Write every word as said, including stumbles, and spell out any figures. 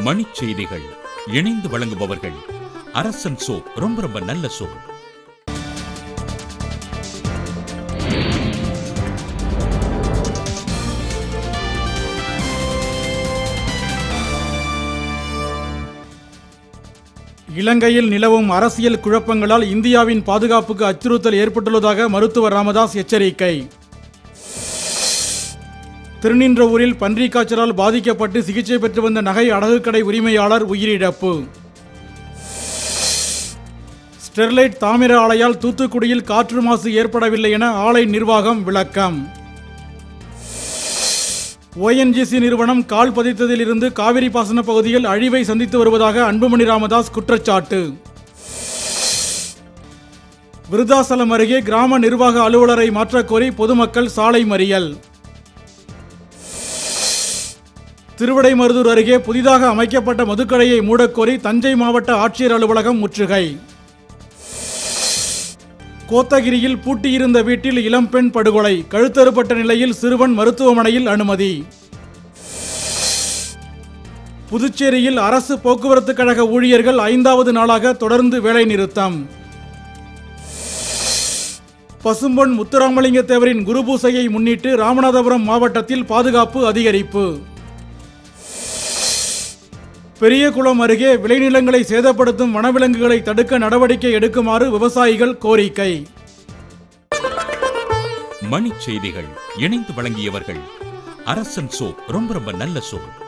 மணிச் செய்திகள் இணைந்து வழங்குபவர்கள் அரசன் சோ. ரொம்ப ரொம்ப நல்ல சோ. இலங்கையில் நிலவும் அரசியல் குழப்பங்களால் இந்தியாவின் பாதுகாப்புக்கு அச்சுறுத்தல் ஏற்பட்டுள்ளதாக மருத்துவர் ராமதாஸ் எச்சரிக்கை. திருநின்றவூரில் பன்றி காய்ச்சலால் பாதிக்கப்பட்டு சிகிச்சை பெற்று வந்த நகை அடகுக்கடை உரிமையாளர் உயிரிழப்பு. ஸ்டெர்லைட் தாமிர ஆலையால் தூத்துக்குடியில் காற்று மாசு ஏற்படவில்லை என ஆலை நிர்வாகம் விளக்கம். ஓஎன்ஜிசி நிறுவனம் கால் பதித்ததில் இருந்து காவிரி பாசன பகுதியில் அழிவை சந்தித்து வருவதாக அன்புமணி ராமதாஸ் குற்றச்சாட்டு. விருத்தாசலம் அருகே கிராம நிர்வாக அலுவலரை மாற்றக்கோரி பொதுமக்கள் சாலை மறியல். திருவிடைமருதூர் அருகே புதிதாக அமைக்கப்பட்ட மதுக்கடையை மூடக்கோரி தஞ்சை மாவட்ட ஆட்சியர் அலுவலகம் முற்றுகை. கோத்தகிரியில் பூட்டியிருந்த வீட்டில் இளம்பெண் படுகொலை, கழுத்தறுப்பட்ட நிலையில் சிறுவன் மருத்துவமனையில் அனுமதி. புதுச்சேரியில் அரசு போக்குவரத்து கழக ஊழியர்கள் ஐந்தாவது நாளாக தொடர்ந்து வேலைநிறுத்தம். பசும்பொன் முத்துராமலிங்க தேவரின் குருபூசையை முன்னிட்டு ராமநாதபுரம் மாவட்டத்தில் பாதுகாப்பு அதிகரிப்பு. பெரியகுளம் அருகே விளைநிலங்களை சேதப்படுத்தும் வனவிலங்குகளை தடுக்க நடவடிக்கை எடுக்குமாறு விவசாயிகள் கோரிக்கை. மணிச் செய்திகள் இணைந்து வழங்கியவர்கள் அரசன் சோ. ரொம்ப ரொம்ப நல்ல சோ.